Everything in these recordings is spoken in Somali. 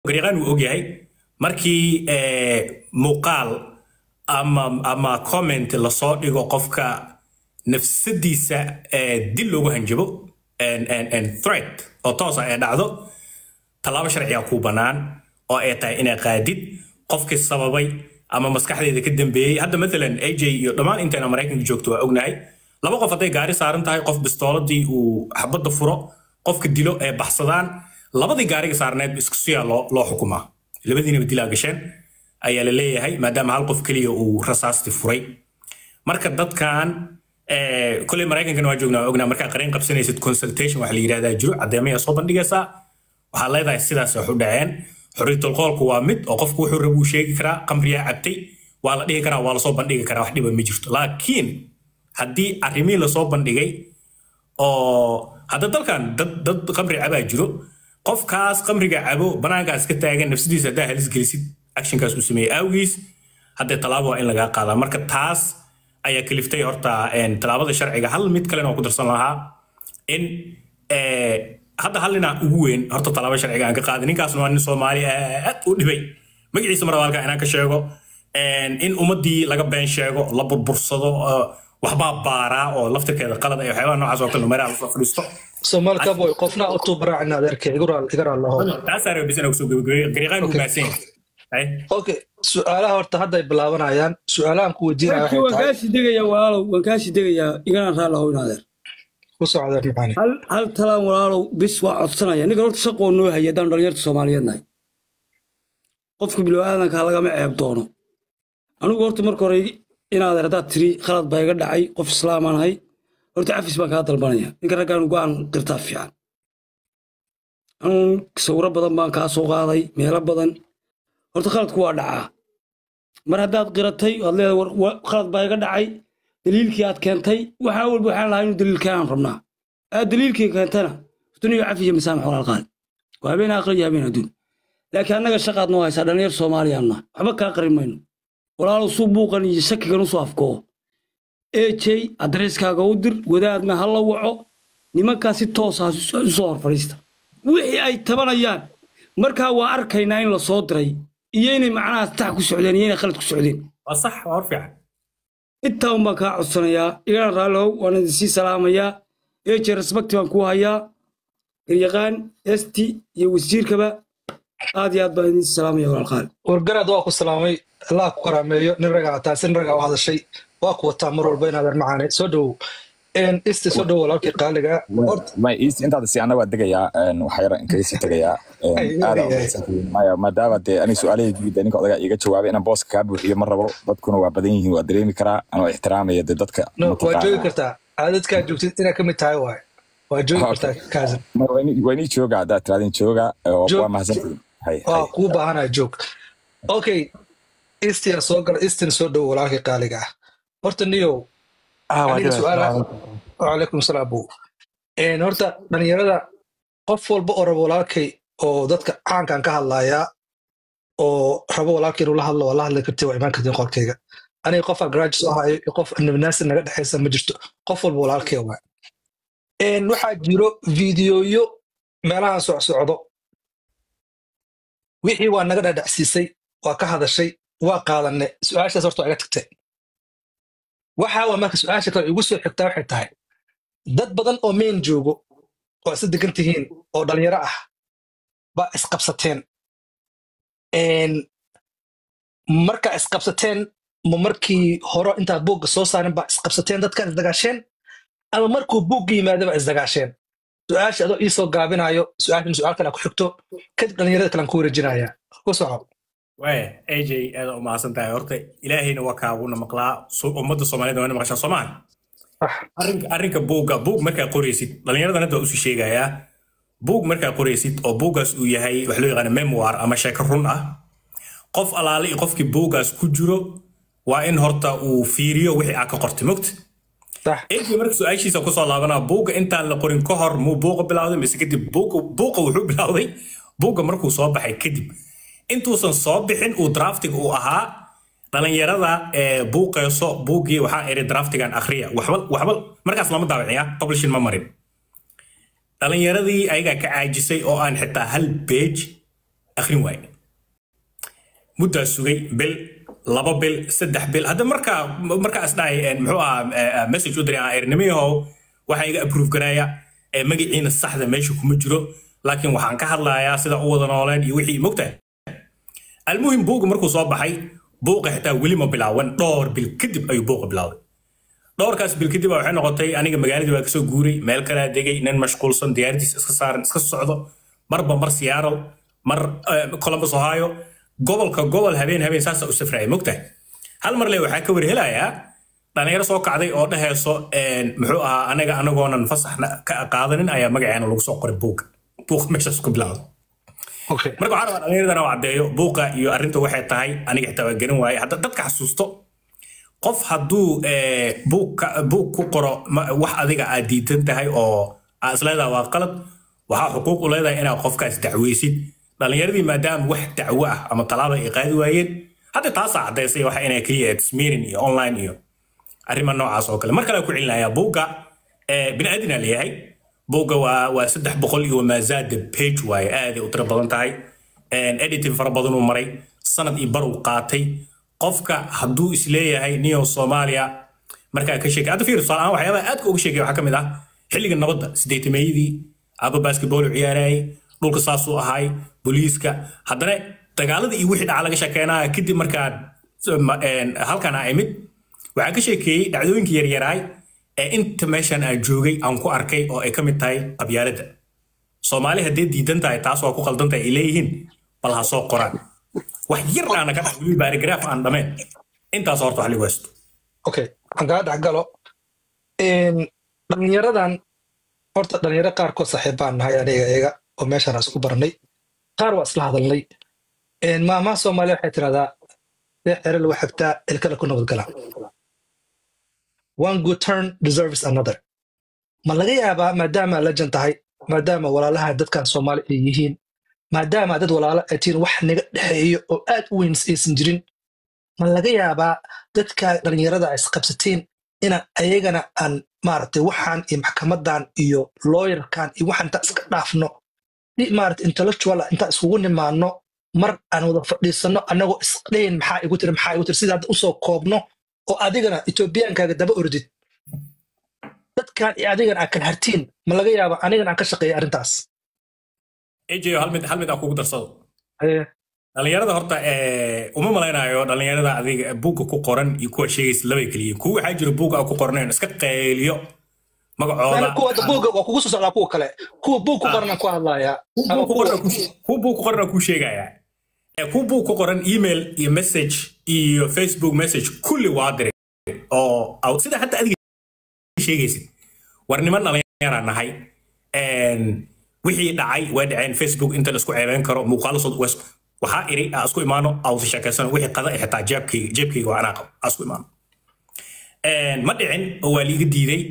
غريغان وأوجي مركي مقال أما كومنت لصوت يقول قفك نفس الديسة دلوا هنجبو and threat أو توصل دعوة طلاب شرعي كوبانان أو إيتا إنا قادد قفك السببي أما مسكحة إذا كدن بي هذا مثلا أي جي لما أنت أنا مريكن جوكتوا أغناي لما قفتي قاري صارن تاي قف بستولة دي وحبط ضفرة قفك الدلو بحصدان labadii gaariga saarneed iskusiya loo xukumaa labadiina badilaa gasheen ayaa la leeyahay maadaama hal qof kaliya uu rasaasti furay marka dadkan kulay Mareykanka waa joognaa ognaa marka qareen qabsanaysid consultation waxa la yiraahdaa jiro cadeemaya soo bandhigaysa waxa leedahay sidaas wax u dhaceen xuriyatul qowlku waa mid oo qofku wuxuu rabo sheegi karaa qamriya cabtay waa la dhihi karaa waa la soo bandhigi karaa wax dhiba ma jirto laakiin haddii arrimii la soo bandhigay oo hadda dalkan dad qamri cabaa jiro qofkaas qamriga cabo banaankaas ka taagan nafsidiisa hadaa halis gelisid actionkaas uu sameeyay awgiis hadda talaabo in laga qaada marka taas ayaa kaliftay horta talaabada sharciga hal mid kale oo ku darsan lahaa in hadda halina ugu weyn horta talaabada sharciga aan ka qaadin ninkaas waa nin Soomaali aad u dhibay magaciisa marwaalka inaan ka sheego in ummadii laga been sheego la burbursado waxba baara oo laftirkeeda qalad ay waxyaabo noocaas oo kale maraa la fadhiisto Somal kaboy qofna u tubracna adeerka igara Allah taasare bisana ku soo gariiqan u baaseen okay su'aalaha horta hadda ay bilaabanayaan su'aalahan ku wajiraya waxa tahay waan digaya walaalow waan kaashi digaya igana raalahow inaadeer ku socda macani hal talaan walaalow bis waa codsanaya ninka horta shaqo noo hay'adan dhalinyarada Soomaaliyeedna qofka bilowaadanka laga ma ceeb doono anigu horta marka hore inaadeer hada tiri khalad baa iga dhacay qof islaamaan ahay horta afis baan ka dalbanaya ninka ragaan go'aan qirtaa fiican sawiro badan baan ka soo qaaday meelo badan horta khaladku waa dhacaa mar haddaad qiratay waad leedahay khalad baa iga dhacay daliilkii aad keentay waxa walba waxaan lahaa inuu daliilkii aan rabnaa aad daliilkii keentana duniya cafiya masaamax walaal qaali waa habeen aakhir iyo habeen adduun laakiin annaga shaqaad noo haysaa dhalinyar Soomaaliyaanna waxba kaa qarin mayno walaalow suu buuqan iyo shakigan u soo afkoo AJ adresskaaga u dir wadaadna hal la waco nimankaasi toos ah soo horfariista wixii ay tabanayaan marka waa arkaynaa in la soo diray iyo inay macnaha tax ku socdeen iyo inay khalad ku socdeen waa sax waa fiican inta uma ka codsanayaa igana raalow waan idin sii salaamayaa AJ respect baan ku hayaa yaqaan ST iyo wasiirkaba aad iyo aad baan idin salaamayaa walaalqaal wargaraad waa ku salaamay Allah ku karaameeyo nin raga taasin raga oo hadashay waa ku wataa mar walba inaad macaan soo dhaw isti soo dhaw walaalkii qaaliga ma is inta si anaga degayaa waxa yar in kaysi tagayaa aad maadaama ani su'aalahay guud ninka odaga iga jawaabay inaan booska ka buuxiyo mar rabo dadkuna waa badan yihiin waa dareemi karaa anoo ixtiraamaya dadka waa joogi kartaa aadadka joogtid ina kamid tahay waa joogi kartaa kaazan wayni jooga hada tiraadin jooga waa mahadsantiin waa ku baahanaa joog okay isti soo gal istin soo dhaw walaalkii qaaliga horta niyo وعليكم السلام أبو horta dhalinyarada qof walba oo rabo walaalkay oo dadka caankan ka hadlaya oo rabo walaalkay inuu la hadlo wala hadli kartay waa imaan kartay qolkayga aniga qof garage soo hayo qof nabnaas naga dhaxaysa ma jirto qof walba walaalkay waa waxaa jiro fiidiyoyo meelaha socdo wixii waa naga dhadhacsiisay waa ka hadashay waa qaadanay su'aashaas horta iga tagtay waxa waa marka su'aasha kale igu soo xigtaa waxay tahay dad badan oo meen joogo oo is degan tihiin oo dhalinyaro ah ba isqabsateen marka isqabsateen markii hore intaad buugga soo saarin ba isqabsateen dadkan isdagaasheen ama markuu buugga yimaado ba isdagaasheen su'aasha adoo ii soo gaabinayo su'aal kale ku xigto kadib dhalinyarada kale ku wareejinaya ku soco AJ هذا ما أصلا تعرفت إلهي نوكاونا مقلا أمد الصوماليين وانا مقشة صومال أرنك بوق مركا قريسيت لأن يرد أنا دوسي شيء جايا بوق مركا قريسيت أو بوقاس وياهي وحلو يغنى ميموار أما شاكرون قف على قف كي بوقاس كجرو وإن هرتا وفيريو وحي عكا قرتمكت صح إيه مركز سؤال شيء سأقول صلى الله بوق أنت اللي قرين كهر مو بوق بلاودي بس كده بوق وحب بلاودي بوق مركو صباح كدب intuusan soo bixin uu draftiga uu ahaa dhalinyarada buuqayso buugii waxaa eri draftigan akhriya waxba markaas lama daawiciya publishing ma marin dhalinyaradii ayagaa ka caajisay oo aan xitaa hal page akhrin waaye muddaa sugay bil 2 bil 3 bil hadda markaa isdhahay muxuu ahaa message u diray airnimiyahow waxaa iga approve garaya magaciina saxda meesha kuma jiro laakiin waxaan ka hadlayaa sida u wada nooleen iyo wixii mogtahay almuhim buuga markuu soo baxay buuqa xitaa weli ma bilaawan dhowr bil kadib ayuu buuqa bilaawday dhowrkaas bil kadib waxay noqotay aniga magaaladii waa kasoo guuray meel kalaa degay nin mashquulsan diyaaradiis iska saaran iska socdo mar Seattle mar Columbus Ohio gobol habeen saasa u safraya mogtahay hal mar le waxaa ka war helayaa dhalinyaro soo kacday oo dhahayso muxuu ahaa anagoonan fasaxna ka qaadanin ayaa magaceena lagu soo qoray buuqa meeshaas ku bilaawday marka waxaa rabaa dhalinyaradana oo caddeeyo buuqa iyo arrinta waxay tahay aniga xitaa waa garan waaye hadda dadka xasuusto qof hadduu buug ku qoro wax adiga aad diidan tahay oo aad isleedaha waa qalad waxaa xuquuq u leedahay inaad qofkaas dacweysid dhalinyaradii maadaama wax dacwo ah ama talaaba ay qaadi waayeen hadda taasaa caddaysay waxa inay keliya tasmiirin iyo online iyo arrimo noocaas oo kale mar kale ku celinayaa buugga bini'aadina leeyahay buugga waa 300 iyo maazaada page waaye aad ay u tiro badan tahay editing fara badan uu maray sanad iyo bar uu qaatay qofka hadduu isleeyahay niyo Soomaaliya markaa ka sheegay hadda fiir soo waxyaabaha aad uga sheegay waxaa ka mid ah xilliga nabadda 8meeyadii aba basketball ciyaarayay dhulka saas uu ahay booliiska haddana dagaalada iyo wixii dhaca laga sheekeynaa kadib markaa halkan ay imid waxaan ka sheekeeyay dhacdooyinkii yaryaraay ee inta meeshan aan joogay aan ku arkay oo ay ka mid tahay qabyaaladda Soomaali haddii diidan tahay taas waa ku qaldan tahay ay leeyihiin bal ha soo qoraan wax yar aan ka dhaxlay paragraph aan dhameen intaas horta wax lagu haysto okay aan ka dhaxgalo dhalinyaradan horta dhalinyaro qaarkood saaxiibaan nahay aniga iyaga oo meeshaan isku barnay qaar waa isla hadalnay maamaha Soomaaliya waxay tiraahdaa xeer lagu xigtaa ilkala ku nabad gala one good turn deserves another ma laga yaabaa maadaama legend tahay maadaama walaalaha dadkan Soomaali ay yihiin maadaama dad walaalo ay tihiin wax naga dhexeeyo oo aad u weyn aysan jirin ma laga yaabaa dadka dhalinyarada ay isqabsateen inaan ayagana aan maaragtay waxaan iyo maxkamadan iyo lawyerkan iyo waxaan inta iska dhaafno maaragtay intellectual inta isugu nimaano mar aan wada fadhiisano anagoo isdhayn maxaa igu tiri sida hadda usoo koobno oo adigana Ethiopiankaaga daba ordid dadkan iyo adigana aad kala hartiin ma laga yaabaa anigana aan ka shaqeeyo arrintaas ejeyo hal mid aan kugu darsado dhalinyarada horta uma malaynayo dhalinyarada adiga buugga ku qoran iyo kuwa sheegaysa laba kaliya kuwa waxaa jira buugga ku qoran iska qeeliyo magacooda kuwa buugga waa kugu soo socdaa kuwa kale kuwa buug ku qoran ku hadlaaya kuwa buug ku qoran ku sheegaya kuwa buug ku qoran email iyo message iyo Facebook message kulli waa diray oo sida hatta adiga sheegaysid war niman dhalinyara nahay wixii dhacay waa dhaceen Facebook inta la isku ceebeen karo muuqaalo soo waxaa iri isku imaano aw sheekaysan wixii qada xitaa jeebkayga waa anaa qabo isku imaano ma dhicin oo waa liiga diiday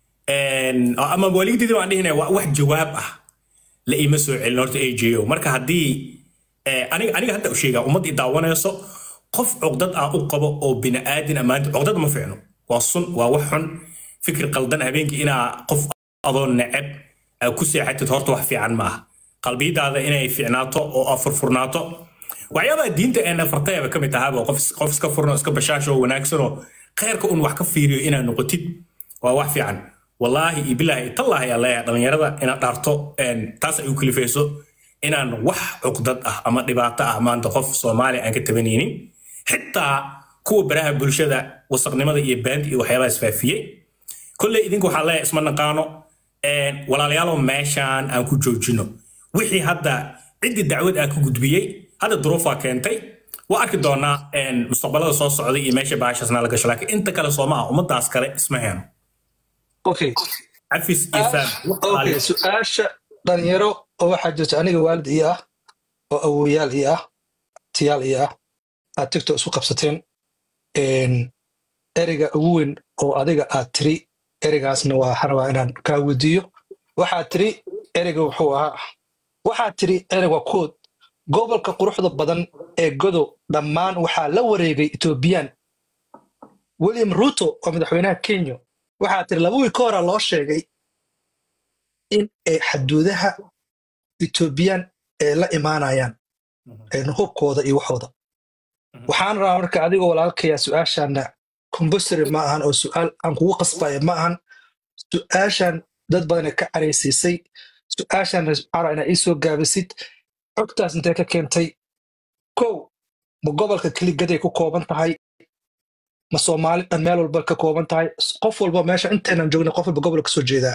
ama waa liiga diiday waan dhihinay wax jawaab ah la ima soo celin horta AJO marka haddii aniga hadda u sheegaa ummadii daawanayso qof cugdad ah u qabo oo bini'aadin amaanta cugdad ma fiicno waa sun waa wax xun fikir qaldan habeenkii inaa qof adoo neceb ku seexatid horta wax fiican ma aha qalbiyadaada inay fiicnaato oo furfurnaato waxyaabaha diinta ee nafartayba ka mid tahaaba qof iska furno iska bashaasho wanaagsan oo khayrka un wax ka fiiriyo inaad noqotid waa wax fiican wallaahi iyo bilaahi tallaahi allah dhalinyarada inaad dhaarto taas ay u kalifayso inaan wax cuqdad ah ama dhibaato ah maanta qof Soomaali aan ka tabanaynin xitaa kuwa baraha bulshada wasaqnimada iyo baand iyo waxyaabaha isfaafiyay kulley idinku waxaa leeyahay isma naqaano walaalayaal meeshaan aan ku joojino wixii hadda cidii dacwad aan ku gudbiyay hadda duruufa keentay waa arki doonaa mustaqbalada soo socday iyo meesha baashasna laga shalaka inta kale Soomaa ummadaas kale isma heeno okay afis ifan okay su'aasha dhalinyaro oo waxaa jirta aniga waalid iyo ah oo awooyaal iyo ah tiyaal iyo ah aad TikTok isku qabsateen ereyga ugu weyn oo adiga aad tiri ereygaasna waa xarabaa inaan kaa weydiiyo waxaad tiri ereyga wuxuu ahaa waxaad tiri ereyga kood gobolka quruxda badan ee godow dhammaan waxaa la wareegay Ethiopian William Ruto oo madaxweynaha Kenya waxaad tiri 2 wiil ka hor loo sheegay in ay xuduudaha Ethiopian la imaanayaan hubkooda iyo waxooda waxaan rabaa marka adigoo walaalkaya su-aashaana compulsory ma ahan oo su-aal aan kugu qasbaya ma ahan su-aashan dad badan ka caraysiisay su-aashan waxaa inaa ii soo gaabisid xogtaas intee ka keentay kow ma gobolka keligaday ku kooban tahay ma soomaali dhan meel walba ka kooban tahay qof walba meesha intaynan joogna qof walba gobol ka soo jeedaa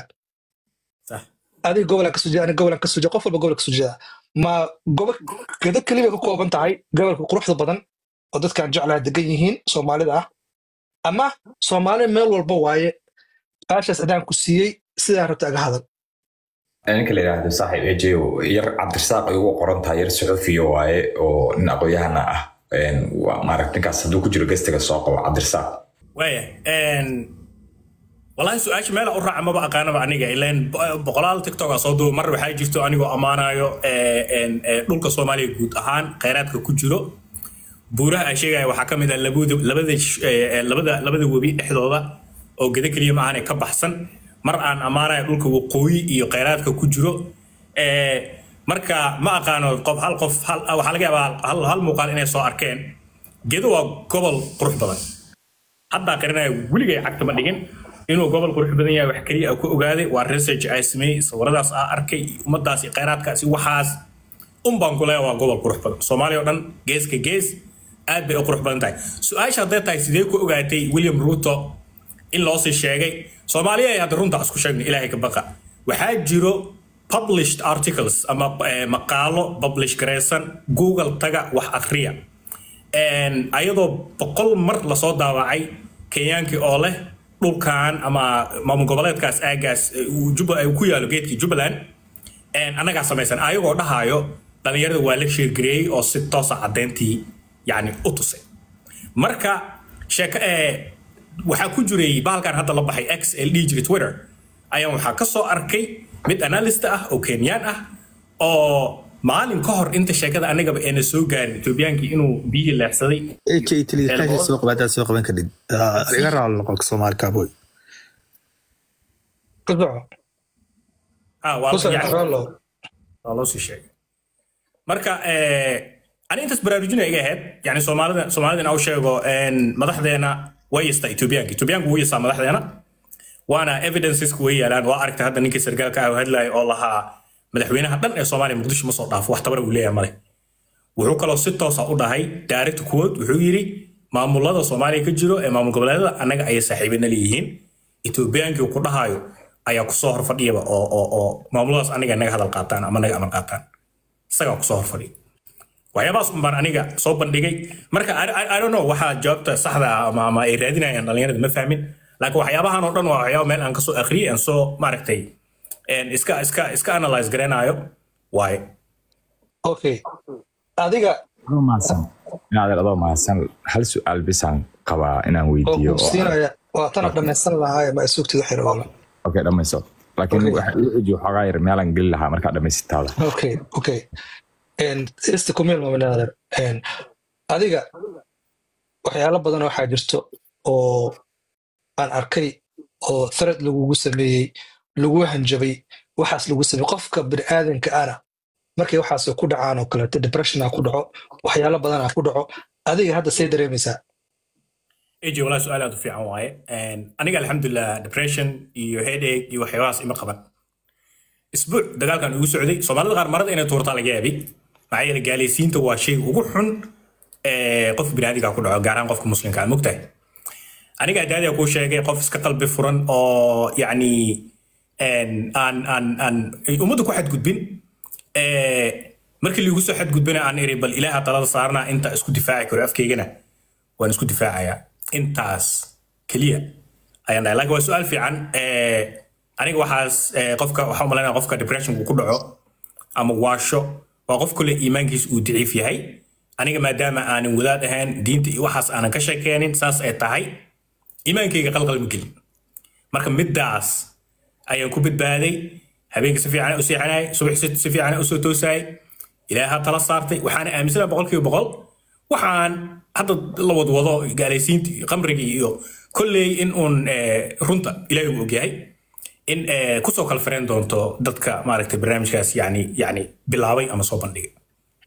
adiga gobolan ka soo jeeda aniga gobolan ka soo jeeda qof walba gobol ka soo jeeda ma gobol gada keliya ka kooban tahay gobolka quruxda badan oo dadkaan jeclaa degan yihiin soomaalida ah ama soomaali meel walba waaye aashaas adaan ku siiyey sidaa rabta aga hadal ninka la yidhaahdo saaxiib ejeyo yar cabdirasaaq ay ugu qoran tahay yar suxufiyo waaye oo nin aqoonyahana ah maaragta ninkaas hadduu ku jiro gestiga soo qabo cabdirasaaq waaya wallahi su-aasha meel u raaca maba aqaanaba aniga ilaan boqolaal tiktoka soo duuba mar waxaa jirto anigoo ammaanayo dhulka soomaaliya guud ahaan khayraadka ku jiro buuraha ay sheegaya waxaa ka mid ah labada webi dhexdooda oo geda keliya maahan ka baxsan mar aan ammaanayo dhulka waqooyi iyo khayraadka ku jiro marka ma aqaano qof waxaa laga yaabaa hal muuqaal inay soo arkeen gedo waa gobol qurux badan haddaa qarinaya weligay cagta ma dhigin inuu gobol qurux badan yahay wax kaliya ku ogaaday waa research ay sameeyay sawiradaas arkay ummadaas khayraadkaasi waxaas baan ku leeyahay waa gobol qurux badan Soomaaliya oo dhan geeska gees aad bay u qurux badan tahay su-aasha hadday tahay sidee ku ogaatay William Ruto in loo sii sheegay Soomaaliya ay hadda runta isku sheegnay ilaahay ka baqa waxaa jiro published articles ama maqaalo publish gareysan Google taga wax akhriya ayadoo 100 mar la soo daawacay Kenyaankii oo leh dhulkan ama maamul goboleedkaas aagaas ay ku yaalo geedkii Jubbaland anaga samaysan ayagoo dhahayo dhalinyarada waa la sheegareeyay oo si toos ah cadeyntii yani u tusay marka sheeka waxaa ku jiray bahalkan hadda la baxay XLD jiri Twitter ayaan waxaa ka soo arkay mid analyst ah oo Kenyan ah oo maalin ka hor inta sheekada anagaba ayna soo gaarin Ethiopiankii inuu biyo leexsaday HATLi soo qaban kadib iga raal noqon Soomaali kaaboy والله شيء marka ani intaas baraarujinay iga ahayd yani Soomaalida oo sheego madaxdeena way ista Ethiopiaanku way ista madaxdeena waana evidences ku yeelaan waa aragtay hadda ninkii sargaalka ah hadlay oo lahaa madaxweynaha dhan ee Soomaaliya Muqdisho ma soo dhaafo wax tabar uu leeyahay male wuxuu kaloo si toos ah u dhahay direct quote wuxuu yiri maamulada Soomaaliya ka jiro ee maamul goboleedyada anaga ay saaxiibina leeyihiin Ethiopiaanku ku dhahayo ayaa ku soo horfadhiyaba oo maamuladaas aniga naga hadal qaataan ama naga amar qaataan isaga ku soo horfadhiy waxyaabaas baan aniga soo bandhigay marka I don't know waxa jawaabta saxda ama ay raadinayaan dhalinyarada ma fahmin laakiin waxyaabahan oo dhan waa waxyaabo meel aan ka soo akhriyay aan soo maaragtay iska analyze garanayo waay okay adiga adoo maasan hal su'aal bisaan qabaa inaan weydiiyo waa tan dhammaysan lahaa ma isugtid xiro wala okay dhamayso laakiin waxa uu ujeeyo xogaa yar meelan gal lahaa marka dhamaysitada okay ist kumeel ma banaadan adiga waxyaalo badan waxaa jirto oo aan arkay oo thread lagu sameeyay lagu hanjabay waxaas lagu sameeyay qofka bini'aadanka ana markay waxaas ku dhacaan oo kale depression ku dhaco waxyaalo badan ku dhaco adiga hadda say dareemaysaa اجي ولا سؤال هذا في عواي انا الحمد لله ديبريشن iyo headache iyo waxyaas ima qaban isbuuc dagaalkan ugu socday Soomaalida qaar marada inay tuurta laga yaabay maxay gaaleysiinta waa shay ugu xun qof bini'aadiga ku dhaco gaar ahaan qofka muslimka ah mugtahay aniga daadaya ku sheegay qof iska qalbi furan oo yani aan umada ku xad gudbin markii lagu soo xad gudbina aan iri bal ilaaha talada saarna inta isku difaaci karo afkeygana waan isku difaacaya intaas kaliya ayaan dhahay laakiin waa su'aal fiican aniga waxaas qofka waxa umaleynaa qofka depression ku dhaco ama waasho waa qof kale iimaankiisa uu daciif yahay aniga maadaama aanan wadaad ahayn diinta iyo waxaas aanan ka sheekeenin saas ay tahay iimaankayga qalqal ma gelin marka midaas ayaan ku badbaaday habeenkii si fiican u seexanay subaxii si fiican u soo toosay ilaaha tala saartay waxaan aaminsanahay 100% waxaan hadda la wadwado gaaleysiinta qamriga iyo kulley in uun runta ilaahay uu ogyahay in ku soo kala fareen doonto dadka maaragtay barnaamijkaas yani bilaabay ama soo bandhigay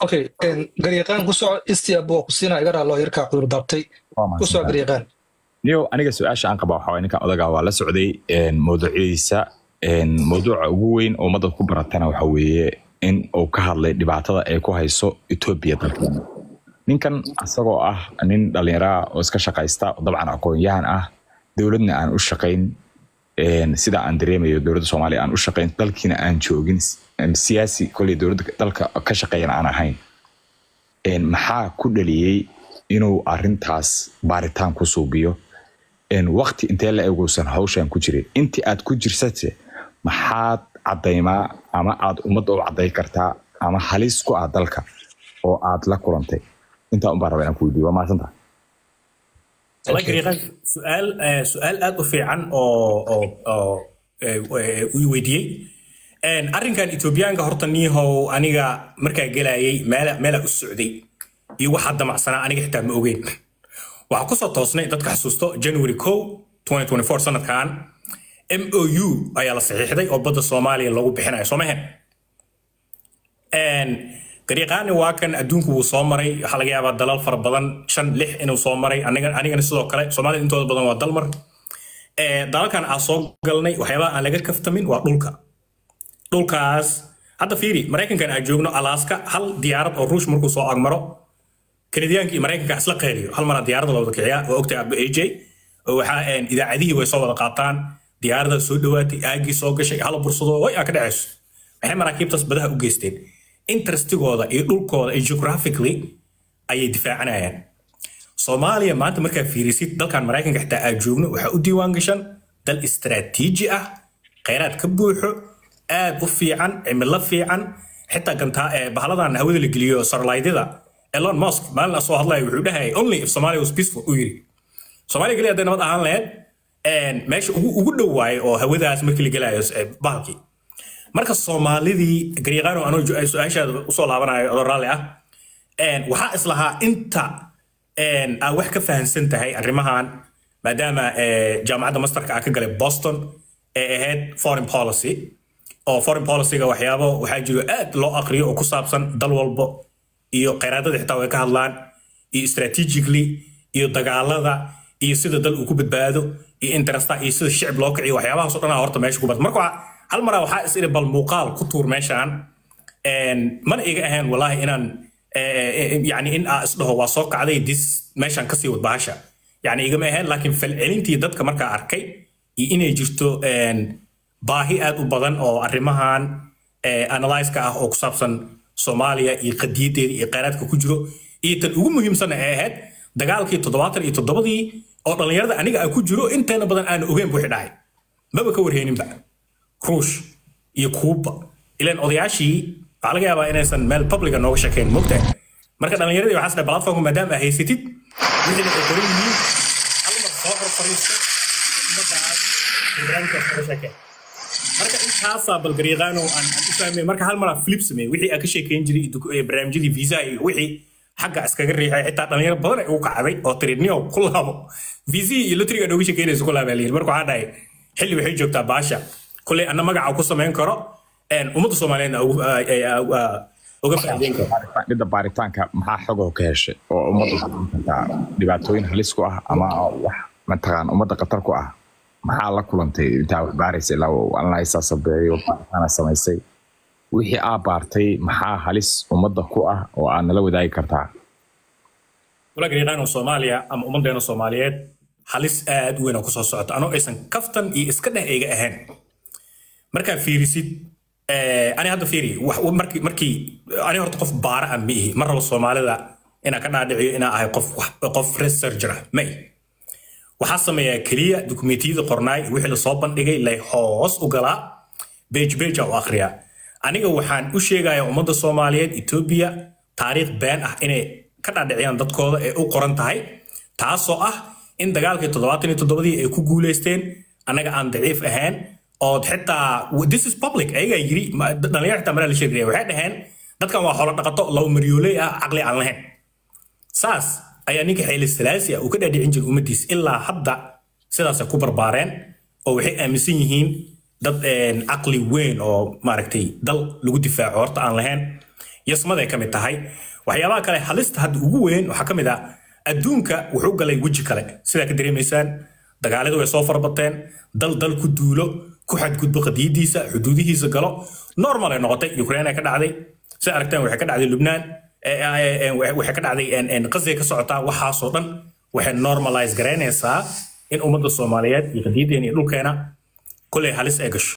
okay garyaqaan ku soo istiyaabo ku siina iga raalo yarka cudur dabtay ku soo garyaqaan niyo aniga su'aasha aan qabo waxa ninka odaga waa la socday mowduuciisa mowduuca ugu weyn oo ummadda ku baratana waxa weeye in uu ka hadlay dhibaatada ay ku hayso Ethiopia dalkeena ninkan asagoo ah nin dhalinyaro oo iska shaqaysta dabcan aqoon-yahan ah dawladna aan u shaqayn sida aan dareemayo dawladda Soomaaliya aan u shaqayn dalkiina aan joogin siyaasi kulli dawladda dalka ka shaqeeyana aan ahayn maxaa ku dhaliyay inuu arintaas baaritaan ku suubiyo waqti intee la eegaysan hawshan ku jiray intii aad ku jirsatay maxaad cadaymaa ama aad ummadda u caday kartaa ama halis ku ah dalka oo aad la kulantay inta u baaray inaan ku weydiiyo ma santa والله قريقان سؤال aad u fiican oo weydiiyay arrinkan Ethiopiaanka horta niihow aniga markaa galayay meel u socday iyo waxa damacsanaa aniga xitaa ma ogeyn waxa ku soo toosnay dadka xasuusto January 2024 sanadkan MOU ayaa la saxiixday oo badda Soomaaliya lagu bixinayo Soomaaliya قريقان واكن أدونك وصامري حلقة بعد دلال فربضان شن لح إنه صامري أنا نسيت كله سومالي أنتوا بدن ودلمر دلال كان أصوغ قلني وحيبا أنا لقيت كفتمين دولكاس هذا فيري مريكان كان أجوجنا ألاسكا هل ديارة الروش مركو صو أغمرو كنديان كي مريكان كأصل قيري هل مرة ديارة لو ذكية وقت أب AJ وحا إن إذا عديه ويصور القاطان ديارة سودواتي أجي صوغ شيء هلا برصدو ويا كده عش إحنا مراكب تصبدها وجستين interestigooda iyo dhulkooda geographically ayay difaacanayaan Soomaaliya maanta marka fiirisid dalkan Mareykanka xitaa ay joogno waxa u diiwaan gashan dal istiraatiiji ah kheyraad ka buuxo aad u fiican cimilo fiican xitaa gantaa bahaladan hawada la geliyo sarlaydida Elon Musk maalin soo hadlay wuxuu dhahay only if Somalia was peaceful u yiri Soomaaliya kaliya hadday nabad ahaan lahayd meesha ugu dhawaay oo hawadaas markii la gelayo bahalkii marka Soomaalidii Gariiqaan oo anoo su'aashaada u soo laabanayo oo raali ah waxa islaha inta aan wax ka fahansan tahay arrimahan maadaama jaamacadda masterka ka galay Boston ahead foreign policy-ga waxyaabo waxa jiro aad loo aqriyo oo ku saabsan dal walba iyo kheyraadada xitaa way ka hadlaan iyo strategically iyo dagaalada iyo sida dal uu ku badbaado iyo interesta iyo sida shacab loo kiciyo waxyaabahaas oo dhan horta meesha ku bad marka hal mar waxa isir bal muuqaal ku tuur meeshan mana iga ahaan wallahi inaan yani in asdaho waa soo kacday dis meeshan ka sii wad baasha yani iga ma ahaan laakiin fal celintii dadka marka arkay inay jirto baahi aad u badan oo arrimahan analyze ka ah oo ku saabsan Soomaaliya iyo qadiyadeeda iyo kheyraadka ku jiro iyo tan ugu muhiimsan ee ahayd dagaalkii 77 oo dhalinyarada aniga ay ku jiro inteena badan aan ogeyn buu xidhay maba ka warheenin ba Ruush iyo Kuuba ilaan odayaashii waxa laga yaabaa inaysan meel public nooga shaqeyn mugtay marka dhalinyarada waxa sida platform maadaama ay haysatid wixii ay qoran yihiin hal mar soo fariisto barnaamijka ka shaqeyn marka intaas bal Gariiqaan oo aan u fahmay marka hal mar flip samee wixii ay ka shaqeyn jiray barnaamijyadii visa iyo wixii xagga iskaga riixay xitaa dhalinyaro badan ay u kacday oo tirinniyo ku laabo visa iyo lottery nooga shaqeynayso ku laabay marka waxa dhahay xilli waxay joogtaa baasha كله أنا ما قاعد أقصى من كرة ومدة Soomaaliyeed uga faa'iideyn karo midda baaritaanka maxaa xogo ka heshay oo ummadda dhibaatooyin halis ku ah ama wax mataqaan ummadda qatar ku ah maxaa la kulantay inta wax baaraysay ilaa analysis sabeeyo ana samaysay wixii aad baartay maxaa halis ummadda ku ah oo aan la wadaagi kartaa wala Gariiqaan Soomaaliya ama ummadeena Soomaaliyeed halis aad u weyn oo ku soo socota anoo aysan kaftan iyo iska dhaxeega ahayn marka fiirisid ani hadda fiiri markii ani horta qof baara am mihi marba Soomaalida ina ka dhaadhiciyo ina ahay qof researcher may waxa sameeyaa kaliya dokumentiyada qornaay wixii la soo bandhigay lay hoos u galaa page oo akhriya aniga waxaan u sheegayaa ummadda Soomaaliyeed Ethiopia taariikh been ah inay ka dhaadhiciyaan dadkooda ee u qoran tahay taasoo ah in dagaalkii 77 ay ku guuleysteen anaga aan daciif ahaan oo xitaa this is public ayaga yiri dhalinyarada xitaa la sheegay waxay dhaheen dadkan waa xoolo dhaqato loo maryoolay ah aqli aan lahayn saas ayaa ninka Haile Selassie uu ka dhaadhicin jiray ummadiis ilaa hadda sidaas ku barbaareen oo waxay aaminsan yihiin dad aqli weyn oo maaragtay dal lagu difaaco horta aan lahayn yasmaday ka mid tahay waxyaabaha kale halista hadda ugu weyn waxaa ka mid ah adduunka wuxuu galay weji kale sidaa ka dareemaysaan dagaaladu way soo farbateen dal ku duulo ku xadgudbo qadiyadiisa xuduudihiisa galo normal ay noqotay Ukraine ka dhacday si aragtaan waxay ka dhacday Lubnaan waxay ka dhacday Gaza ka socotaa waxaasoo dhan waxay normalize gareynaysaa in ummadda Soomaaliyeed iyo qadiyadeena iyo dhulkeena kulay halis ay gasho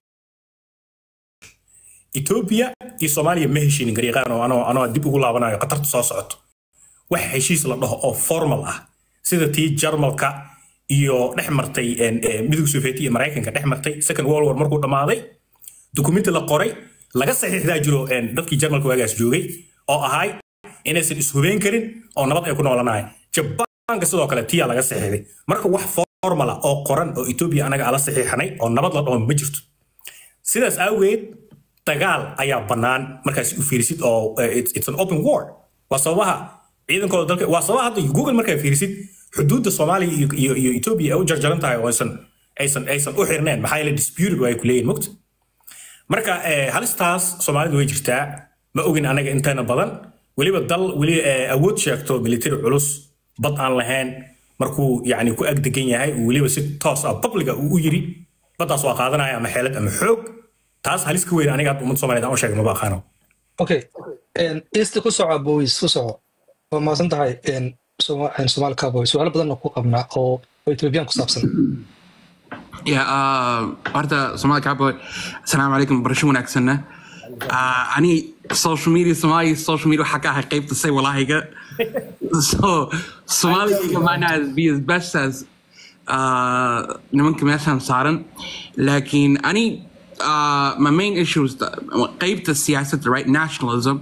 Ethiopia iyo Soomaaliya ma heshiin gariiqaan oo anoo dib ugu laabanayo qatartu soo socoto wax heshiis la dhaho oo formal ah sida tii Jarmalka iyo dhexmartay midowga Soviet iyo Mareykanka dhexmartay Second World War markuu dhamaaday dokumenti la qoray laga saxiixdaa jiro dadkii Jarmalka waagaas joogay oo ahay inaysan ishubeyn karin oo nabad ay ku noolanaayeen Jabaanka sidoo kale tii laga saxiixday marka wax formal ah oo qoran oo Ethiopia anaga ala saxiixnay oo nabad la dhaho ma jirto sidaas awgeed dagaal ayaa banaan markaas u fiirisid oo it's an open war wasabaha ciidankooda dalka wasabaha hadda Google markaa fiirisid xuduudda Soomaaliya iyo Ethiopia oo jarjaran tahay oo aysan u xirneen maxay la disputed way ku leeyeen mugta marka halistaas Soomaalidu way jirtaa ma ogin anaga intana badan waliba dal wali awood sheegto military culus bad aan lahayn markuu yaani ku agdegan yahay waliba si toos ah public u yiri badaas waa qaadanaya ama xeelad ama xoog taas halis ka weyn aniga umad Soomaaliyeed aan sheegay ma baqaano okay isti ku soco boys ku soco oo ma san tahay Somali Cowboys su'aalo badan oo ku qabnaa oo Ethiopian ku saabsan horta Somali Cowboy assalaamu calaykum barasho wanaagsanna ani social media waxa ka ahay qaybta say walaahiga so Somaliga maana be as best as nimanka meeshan saaran laakiin ani my main issue is qaybta siyaasadda right nationalism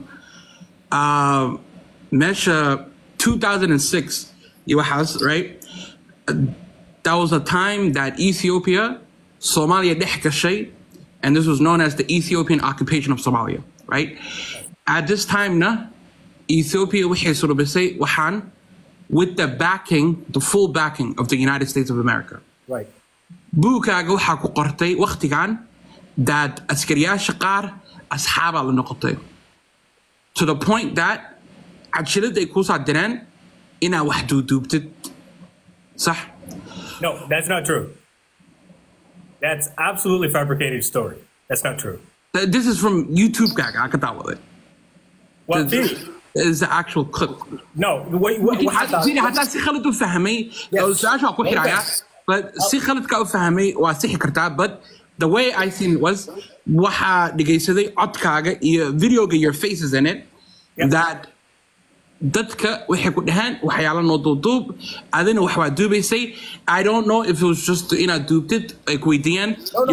meesha 2006 you has right that was a time that Ethiopia Somalia dhex gashay and this was known as the Ethiopian occupation of Somalia right at this time Ethiopia waxay soo bisay waxaan with the full backing of the United States of America right buukaaga waxa ku qortay waqtigan that askariyaasha qaar asxaaba la noqotay to the point that عشلت يكون صادران إنها وحدو دوبتت صح؟ No, that's not true. That's absolutely fabricated story. That's not true. This is from YouTube guy. I can tell it. Well, this is the actual clip. No, حتى سي خالد وفهمي لو سأشوف أقول حرايا but سي خالد كأفهمي واسيح كرتاب but the way I seen was waxa dhageysaday codkaaga iyo videoga your faces in it that dadka waxay ku dhahaan waxyaalo noo duub adina wax waa duubaysay I don't know if it was just inaad duubtid ay ku weydiiyaan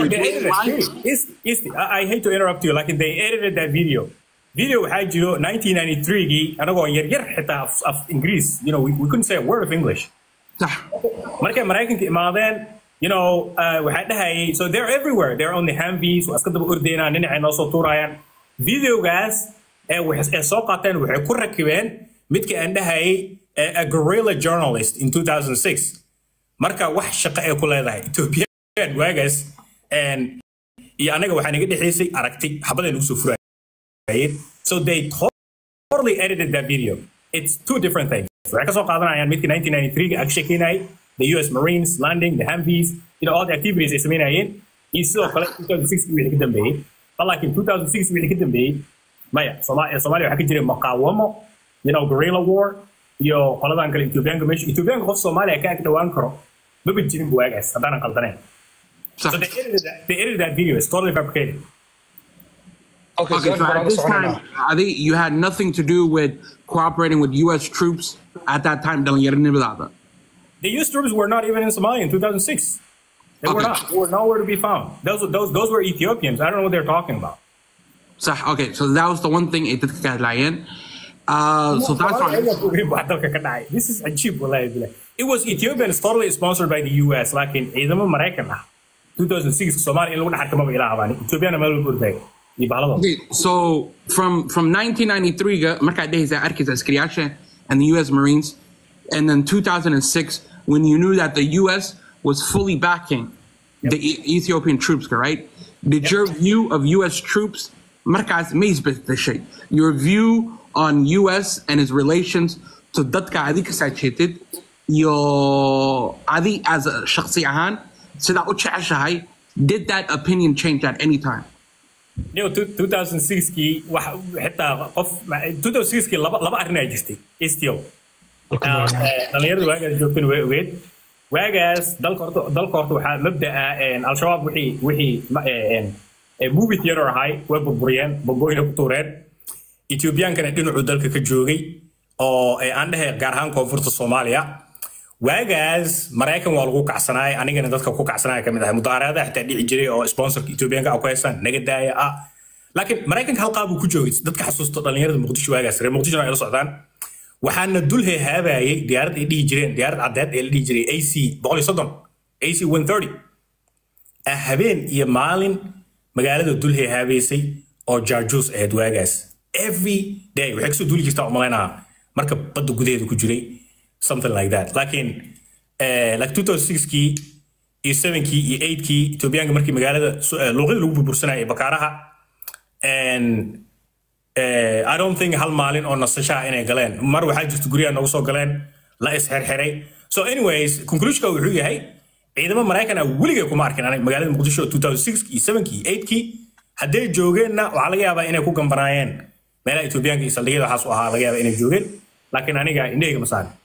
I hate to interrupt you like they edited that video waxaa jiro 1993gii anagoo yar xitaa af English you know we couldn't say a word of English صح markay Mareykanka imaadeen you know waxaa dhahayay so they're everywhere they're on the Humvees oo iska daba ordeenaan dhinacay noo soo tuurayaan videogaas waxay soo qaateen waxay ku rakibeen midka aan dhahayay a guerrilla journalist in 2006 marka wax shaqo ay ku leedahay Ethiopian waagaas iyo anaga waxaan iga dhaxaysay aragti xabadeen ugu soo furayeen so they totally edited that video it's two different things waxay ka soo qaadanayaan midka 1993 ga sheekeynay the US Marines landing the Humvees you know all the activities ay sameynayeen iyo sidoo kale 2006 wixii ka dambeeyay laakiin 2006 wixii ka dambeeyay maya Soomaaliya waxa ka jiray maqaawamo you know guerrilla war iyo qoladan kale Ethiopian qof Soomaaliya ka ag dhawaan karo ma jirin buugaas hadaan qaldaneen so they edited that video it's totally fabricated okay so at this time I think you had nothing to do with cooperating with US troops at that time the US troops were not even in Somalia in 2006 they were nowhere to be found those were Ethiopians I don't know what they're talking about صح okay so that was the one thing it did get lying so that's why this is a cheap it was Ethiopian is totally sponsored by the US like in ciidamo Mareykan 2006 Somalia lagu dhaxarkamo ilaahabaan Ethiopian ma lagu urday okay so from 1993 marka dhaysa arkaysa askariyaasha and the US Marines and then 2006 when you knew that the US was fully backing the Ethiopian troops right did your view of US troops markaas ma isbedeshay your view on US and its relations to dadka adi ka saajeetid iyo adi as a shakhsi ahaan sida u jeceshahay did that opinion change at any time 2006kii wax xitaa qof 2006kii laba arrin ay jirtay still dhalinyaradu waagaas joogtay way ogeed waagaas dalka horta waxaa mabda'a al-shabaab wixii movie theater ahay way burburiyeen bombooyina ku tuureen Ethiopiankana dhinacu dalka ka joogay oo aan dhahay gaar ahaan koonfurta Soomaaliya waagaas Mareykan waa lagu kacsanaay anigana dadka ku kacsanaay kamid ah mudaarada xitaa dhici jiray oo sponsorka Ethiopianka ku haysan naga daaya laakiin Mareykanka hal qaab uu ku joogay dadka xasuusto dhalinyarada Muqdisho waagaas reer Muqdisho ay la socdaan waxaana dul heehabayay diyaarad ay dhihi jireen diyaarad cadeed ee la dhihi jiray AC 130 AC 130 habeen iyo maalin magaalada dul heehabaysay oo jaajuus ahayd waagaas every day waxay soo duuli jirtaa umaleynaa marka badda gudaheeda ku jiray something like that laakiin like 2006kii iyo 7kii iyo 8kii Ethiopianka markii magaalada luuqada lagu burbursanayay bakaaraha and I don't think hal maalin oo nasashaa inay galeen mar waxaa jirta guryaha noogu soo galeen la isxirxiray so anyways conclusion wuxuu yahay ciidamada Mareykan weligeed kuma arkin aniga magaalada Muqdisho 2006 iyo 7kii 8kii hadday joogeenna waxaa laga yaabaa inay ku gambanaayeen meelaha Ethiopianka iyo saldhigyada waxaas u ahaa laga yaabaa inay joogeen laakiin aniga indhahayga ma saarin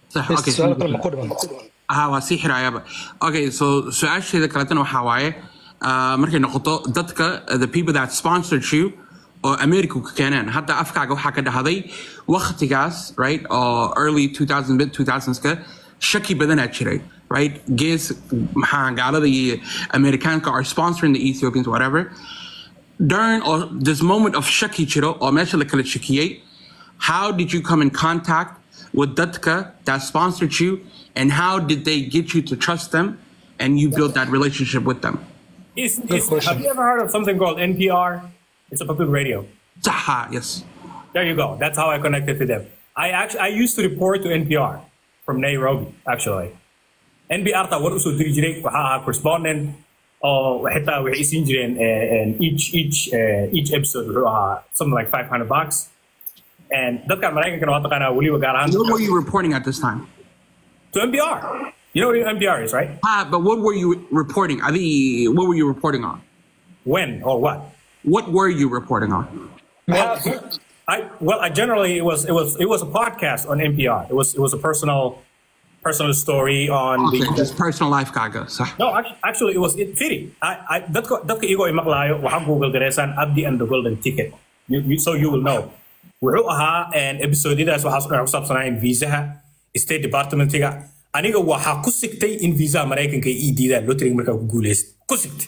waa sii xiraayaba okay so su-aasheeda kaletana waxaa waaye markay noqoto dadka the people that sponsored you oo America ka keeneen hadda afkaaga waxaa ka dhahday waqtigaas right oo early 2000s ka shaki badanaa jiray right gees maxaa gaalada iyo Amerikaanka are sponsoring the Ethiopians whatever during this moment of shaki jiro oo meesha la kala shakiyay how did you come in contact with dadka that sponsored you and how did they get you to trust them and you build that relationship with them have you ever heard of something called NPR it's a public radio yes there you go that's how I connected to them I used to report to NPR from Nairobi actually NPR ta war usoo diri jiray waxa ahaa correspondent oo xitaa waxay siin jireen each episode wuxuu ahaa something like $500 and dadka Mareykankana waa taqaanaa waliba gaar ahaan what were you reporting at this time to NPR you know what NPR is right but what were you reporting what were you reporting on when or what were you reporting on I generally it was a podcast on NPR it was a personal story on just personal life kaga no actually it was fitty I dadka igo ay maqlaayo waxa Google gareesan Abdi and the Golden Ticket so you will know wuxuu ahaa episode-yadaas waxaa ku saabsanayeen viisaha State Department-ga aniga waxaa ku sigtay in viisaha Mareykanka ay ii diidaan lottery markaa ku guuleystay ku sigtay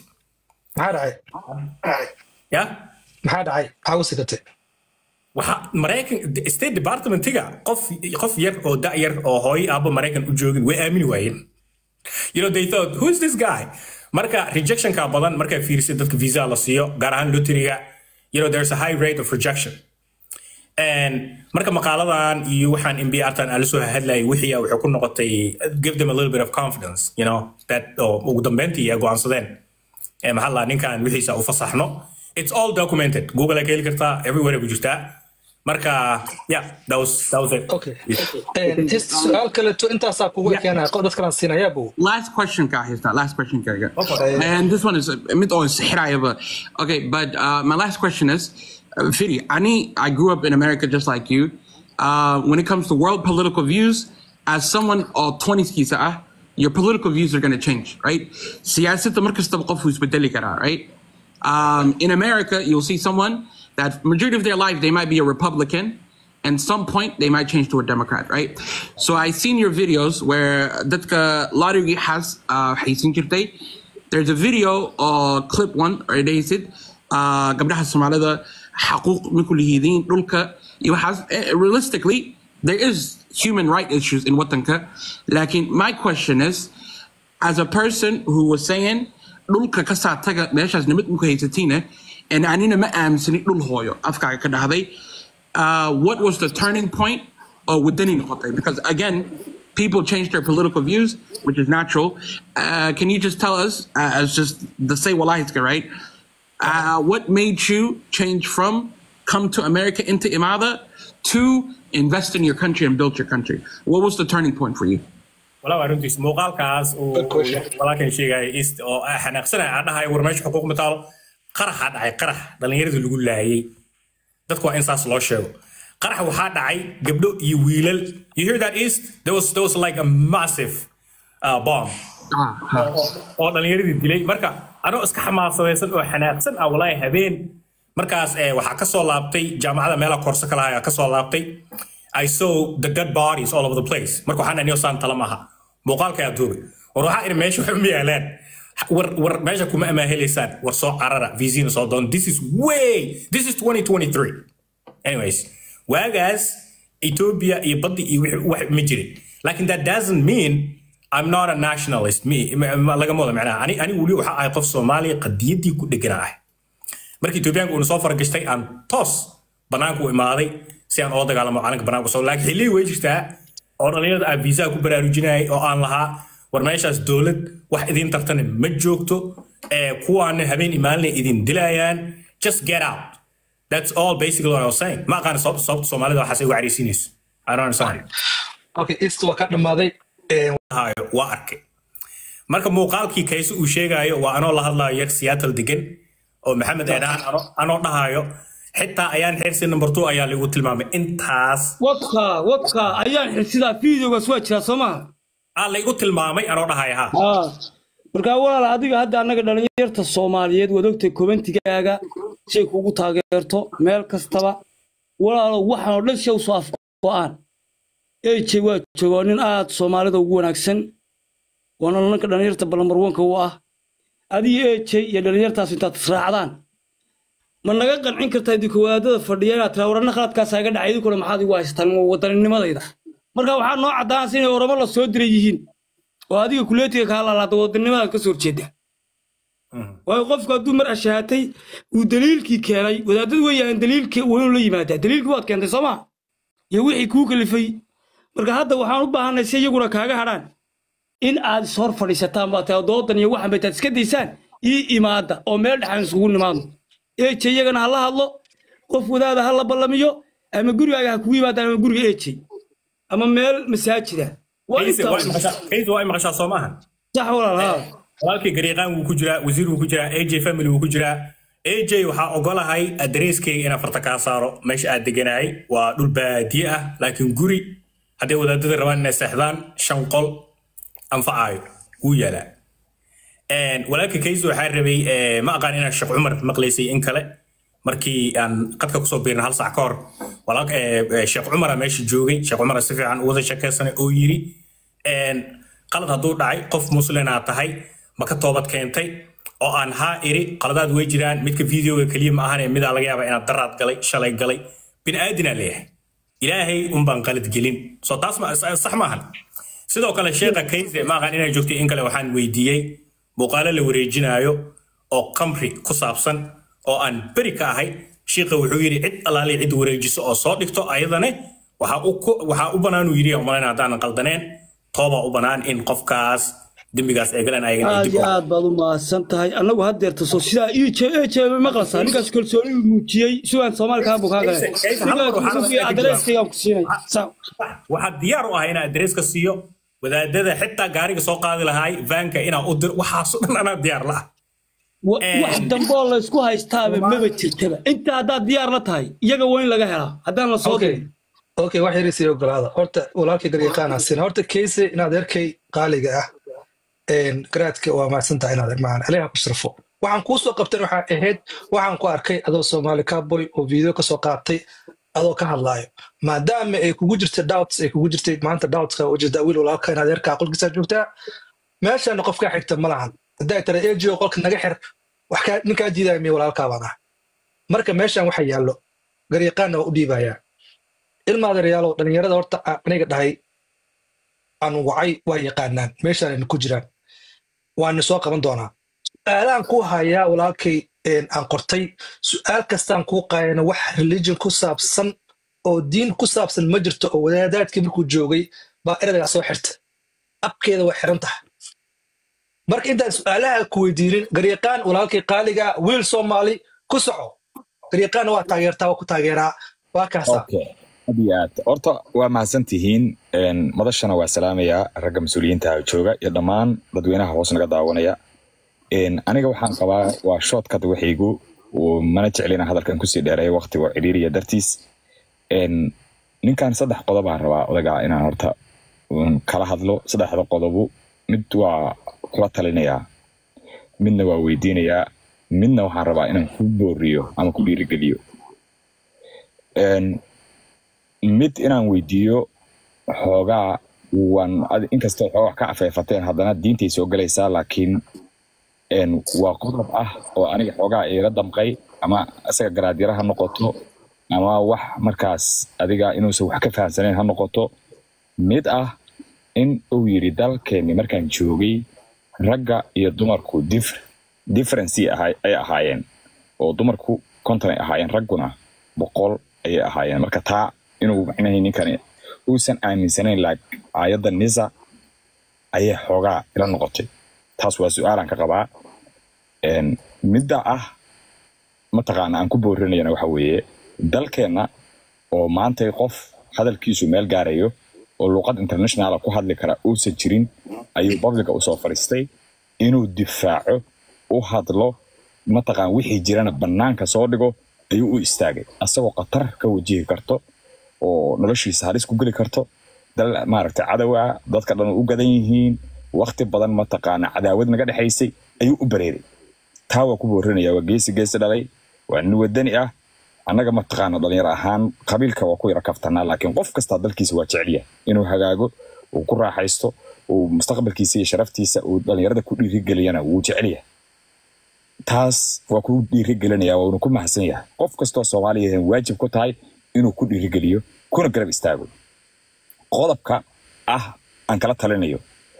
maxaa dhacay maxaa u sigatay waxa Mareykan State Department-ga qof yar oo da yar oo hooy aaba Mareykan u joogin way aamini waayeen you know they thought who's this guy marka rejection ka badan marka fiirisay dadka visa la siiyo gaar ahaan lottery-ga you know there's a high rate of rejection and marka maqaaladan iyo waxaan NPR-tan aan la soo hadlayay wixii wuxuu ku noqotay give them a little bit of confidence you know that ugu dambeyntii ay go'aansadeen maxaa la ninkan wixiisa u fasaxno it's all documented Google ay ka heli kartaa everywhere ku jirtaa marka yeah that was it okay su'aal kale to intaasaa kugu keenaa dadka aan siinaya buu last question ka and this one is mid oo sixirayaba okay but my last question is Fidi, I grew up in America just like you. When it comes to world political views, as someone or 20s, your political views are going to change, right? Right? In America, you'll see someone that majority of their life, they might be a Republican, and some point they might change to a Democrat, right? So I've seen your videos where Larry has there's a video clip one or they said realistically there is human rights issues in watanka lakin my question is as a person who was saying dhulka ka saataga meeshaas nimad ku haysatiina and anina ma aamsani dhul hooyo afkaaga ka dhahday what was the turning point or wadani noqotay because again people change their political views which is natural can you just tell us as just the say wallahi right What made you change from come to America into Imada to invest in your country and build your country? What was the turning point for you? والله أرنتيس مقال كاس ولكن شيء إست أو إحنا قصنا عندنا هاي ورمش حقوق مثال قرح هاي قرح ده اللي يرد اللي يقول له هي ده تكون إنسان الله شو قرح وحاد هاي قبله يويل you hear that East there was like a massive bomb أو ده اللي يرد الدليل مركا أنا أسك حماس ويصل وإحنا قصنا أولاي هذين مركز وحكسوا لابتي جامعة ميلا كورس كلها كسوا لابتي I saw the dead bodies all over the place مركو حنا نيوسان طلمها مقال كياتوبي وروح إن ماشي حمي إعلان ور ماشي كم أمهلسان ورصو عررة فيزين صادون this is 2023 anyways whereas Ethiopia يبدي واحد مجري لكن that doesn't mean I'm not a nationalist me لقى موضوع معناه أنا ولي وحق يقف صومالي قد يدي كل جناح مركي Ethiopian كون صفر قشتي أن توس بناكو إماري سيان أوضح على معانك بناكو صو لكن اللي ويجته أوراليا فيزا كبر رجيناي أو أن لها ورمايشاس دولة واحد إذن ترتن متجوكتو كوان هبين إيماني إذن دلايان just get out that's all basically what I was saying ما كان صوت صومالي ده حسي وعريسينيس I don't understand okay استوى كان ماذا هاي وارك marka muuqaalkii kaysu uu sheegayo waa anoo la hadlayo Seattle degan oo Maxamed Eedaan anoo dhahayo xitaa ayaan xirsi number 2 ayaa lagu tilmaamay intaas wadka ayaan xirsidaa fiidiyowga soo jira Soomaa lagu tilmaamay anoo dhahayo ha marka walaal adiga hadda anaga dhalinyarta Soomaaliyeed wadogtay commentigaaga shay kugu taageerto meel kastaba walaal waxaan oo dhan shay soo afqo'aan waa jooganin aad Soomaalida ugu wanaagsan وانا لنك دنيرت بالمروان كوا هذه شيء يدنيرت أسنتات سرعان من نجا قن عنك تايدي كوادة فرديا تراورنا خلات كاساقة دعيدو كل محادي وايستان ووطنين ما ذا مركا وحنا نوع عدان سين ورمى الله سودريجين وهذه كليتي كهلا لا توطنين ما كسر جدا ويقف كدو مر أشياءتي ودليل كي كلاي وده دوي عن دليل كي وين لي ماذا دليل كواد كان تسمع يوحي كوك اللي في مركا هذا وحنا ربنا نسي يقول كهجة هران إن عاد صار فريستان باتودن يوحنا بتسكديسان إمادة أو ميل حنسون مان شيء يجنا الله قف وده هلا بالله أما جوري كوي بعد أما جوري شيء أما ميل مساجد كيف واي مغشى صومها صح ولا لا لكن قريقان وكجرا وزير وكجرا AJ family وكجرا AJ وحا أقولها هاي أدريس كي أنا فرتكا صاروا مش أدقناي ودول بادية لكن جوري هذا وده تدربان نستحضان شنقل أنفعاي ويلا ولكن كيسو حربي ما أقال إن الشيخ عمر مقليسي إنكله مركي أن قد كوسو بين هالساعة كار ولكن الشيخ عمر ماشي جوجي الشيخ عمر استفى عن وذا شكل سنة أويري قالت هدور داعي قف مسلمين عطاهاي ما كتوبت كينتي أو أن هائري قالت ويجران متك فيديو كليم أهاني ميدا لقيا بين الدرات قلي شلي قلي بين آدنا ليه إلهي بان قالت جلين صوت تسمع صح معهن sidoo kale sheekha kayse ma aqaan inay joogtay in kale waxaan weydiiyay muuqaal la wareejinayo oo qamri ku saabsan oo aan bari ka ahay sheekha wuxuu yiri cid alaali cid wareejiso oo soo dhigto ayadana waxa u banaan uu yiri umalayna hadaan qaldaneen tooba u banaan in qofkaas dambigaas ay galaan ay aad baad u maasan tahay anagu hadeerto soo sida EJ ma qalsan ninkaas kalsooni muujiyay suuban Soomaaliya ka bukaa galay adreeskiga ku siinay waxa diyaar u ah in adreeska siiyo wadaadada xitaa gaariga soo qaadi lahaay vanka ina u dir waxa soo dhan ana diyaar la wax dambo la isku haystaa ma jirtaba inta hada diyaar la tahay iyaga weyn laga helaa hadaan la soo diray okay wax yar isii ogolaada horta walaalkii gariiqaana sin horta case inaad arkay qaaliga ah garaadka waa maasanta inaad armaan aleeha ku sharfo waxaan ku soo qabtay waxa ahayd waxaan ku arkay adoo Soomaali cowboy oo video ka soo qaatay adoo ka hadlaayo maadaama ay kugu jirtay doubts ay kugu jirtay maanta doubts ka wajida wiil walaalka inaad yarka qolkiisa joogtaa meeshan qofka xigta ma lahan haday tara AJ qolka naga xir wax ka ninka jiidaamay walaalka bana marka meeshan waxa yaalo gariiqaana u dhiibaya ilmaada reyaalo dhalinyarada horta aniga dhahay aan wacay waa yaqaanaan meeshan ku jiraan waan soo qaban doonaa su'aalaan ku hayaa walaalkay aan qortay su'aal kastaan ku qaayana wax religion ku saabsan oo diin ku saabsan ma jirto oo wadaadaadkii markuu joogay baa erayga soo xirta abkeeda way xiran tahay marka intaan su'aalaha ku weydiinin garyaqaan walaalkii qaaliga wiil Soomaali ku soco garyaqaan waa taageertaa waa ku taageeraa waa kaasa okay aad horta waa mahadsantihiin madashana waa salaamaya ragga mas'uuliyiinta jooga iyo dhammaan dadweynaha hoos naga daawanaya aniga waxaan qabaa waa shortcut waxaygu mana jeclina hadalkan ku sii dheereey waqti waa ciriiriya dartiis ninkan saddex qodob aan rabaa odaga inaan horta kala hadlo saddexda qodob mid waa kula talinayaa midna waa weydiinayaa midna waxaan rabaa inaan ku booriyo ama ku dhiirigeliyo mid inaan weydiiyo xoogaa waan inkastoo xoogaa ka afeefateen haddana diintay soo galaysaa laakiin waa qodob ah oo aniga xoogaa iga damqay ama asaga garaadyara ha noqoto ama wax markaas adiga inuusan wax ka fahamsanayn ha noqoto mid ah in uu yidhi dalkeenni markaan joogay ragga iyo dumarku difference ay ahaayeen oo dumarku 50 ay ahaayeen ragguna 100 ayay ahaayeen marka taa inuu macnaheedu ninkani uusan aaminsanayn aayadda nisa ayay xoogaa ila noqotay taas waa su'aalan ka qabaa midda ah mataqaana aan ku boorinayna waxa weeye dalkeena oo maanta qof hadalkiisu meel gaarayo oo luqad international ku hadli kara uusan jirin ayuu public u soo fariistay inuu difaaco u hadlo mataqaan wixii jirana banaanka soo dhigo ayuu u istaagay asagoo qatar ka wajihi karto oo noloshiisa halis ku gali karto dal maaragtay cadawa dadka dhan u gadan yihiin waqti badan mataqaana cadaawad naga dhaxaysay ayuu u bareeray taa waa ku boorinaya waa geesi dhalay waa nin wadani ah annaga mataqaana dhalinyaro ahaan qabiilka waa ku yara kaftanaa laakiin qof kasta dalkiisa waa jecel inuu hagaago uu ku raaxaysto uu mustaqbalkiisa iyo sharaftiisa uu dhalinyarada ku dhiirigeliyana wuu jecel yahay taas waa ku dhiirigelinaya waa ku mahadsan yahay qof kastoo Soomaaliyeed waajib ku tahay inuu ku dhiirigeliyo kuna garab istaago qodobka aan kala talinayo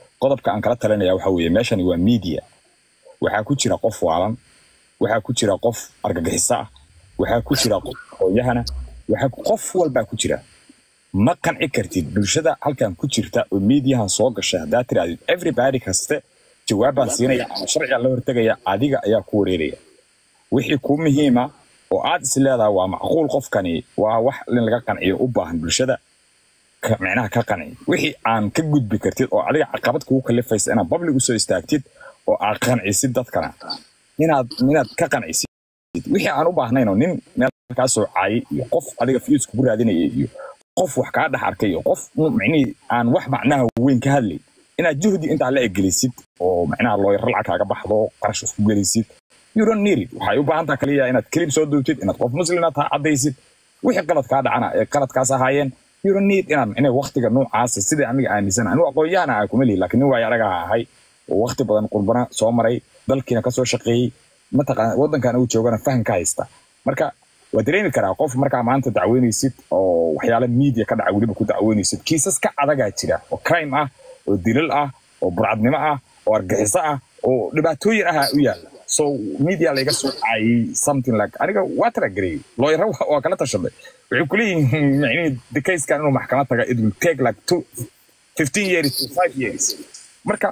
waxa weeye meeshan waa media waxaa ku jira qof waalan waxaa ku jira qof argagixisa waxaa ku jira qof hooyahana waxaa qof walba ku jira ma qanci kartid bulshada halkan ku jirta oo mediahan soo gashay hadaa tiraahdo everybody kaste jawaabaan siinaya ama sharciga la hortagaya adiga ayaa ku wareeraya wixii ku muhiima oo aad isleedahay waa macquul qofkani waa wax in laga qanciyo u baahan bulshada macnaha ka qanci wixii aan ka gudbi kartid oo adiga caqabad kugu kalifaysa inaad public u soo istaagtid oo aad qancisid dadkana inaad ka qancisid wixii aan u baahnayn oo nin meel ka soo caayay iyo qof adiga fiis ku raadinayay iyo qof wax ka dhax arkay iyo qof macnii aan wax macnaha weyn ka hadlay inaad juhdi inta la egelisid oo macnaha loo yar lacag kaaga baxdo qarash isku gelisid you don't need it waxay u baahan tahay kaliya inaad clip soo duubtid inaad qof muslim tahay cadaysid wixii qalad ka dhacana ee qaladkaas ahaayeen you don't need inaad waqtiga noocaas sida amiga aaminsan anu aqoonyahan aan ku mali laakiin waa yaraga ahay oo waqti badan qurbana soo maray dalkiina ka soo shaqeeyay mataqaan wadankan uu joogana faham ka haysta marka waa dareemi karaa qof marka maanta dacweynaysid oo waxyaalo media ka dhaca waliba ku dacweynaysid kiisas ka adaga jira oo crime ah oo dilal ah oo burcadnimo ah oo argixis ah oo dhibaatooyin ah u yaala so media laga soo caayay something like aniga waa taragrey lawyer waa kala tashaday wuxuu ku leeyahay the case kan inuu maxkamad taga it will take like 15 years to 5 years marka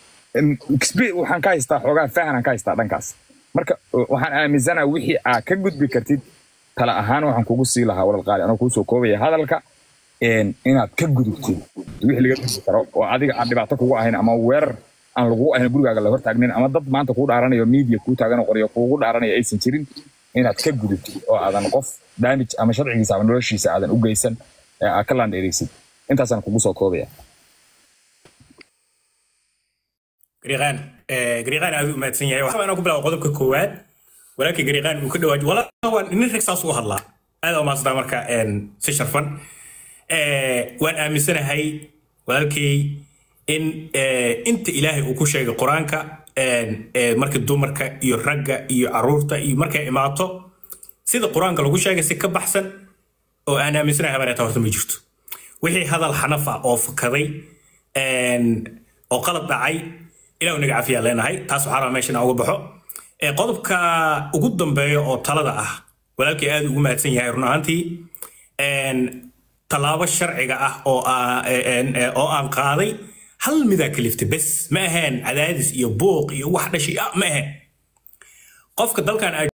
waxaan ka haystaa xoogaa fahan ka haystaa dhankaas marka waxaan aaminsanahay wixii aad ka gudbi kartid tala ahaan waxaan kugu sii lahaa walal qaali anoo ku soo koobaya hadalka inaad ka gudubtid wixii laga gudbi karo oo adiga aan dhibaato kugu ahayn ama weerar aan lagu ahayn gurigaaga la hortaagnayn ama dad maanta ku dhaaranayo media ku taagan qoriyo kugu dhaaranaya aysan jirin inaad ka gudubtid oo aadan qof damage ama sharcigiisa ama noloshiisa aadan u geysan ka landheeraysid intaasaan kugu soo koobaya غريغان هذا ما تسنيه waxaa aan ku bilaabo qodobka koowaad walaalkii غريغان uu ka dhawaaj walaa in rixsaas u hadlaa aad ma asda marka si sharfan waan aaminsanahay walaalkii in inta ilaahay uu ku sheegay quraanka markii dumarka iyo ragga iyo caruurta iyo markay imaato sida quraanka lagu sheegay si ka baxsan oo aan aaminsanahay habarta horta ma jirto wixii hadal xanafa oo fakaday oo qalad dhacay إلى أن نعرفها لنا هاي تاسو حرام ماشينا أو بحو قضبك وجود بيا أو طلبة ولكن هذا هو ما تسنيه هيرنا أنتي طلاب الشرع أو أن قاضي هل مذا كلفت بس ما هان عدادس يبوق يوحد شيء ما هان قفك الدل كان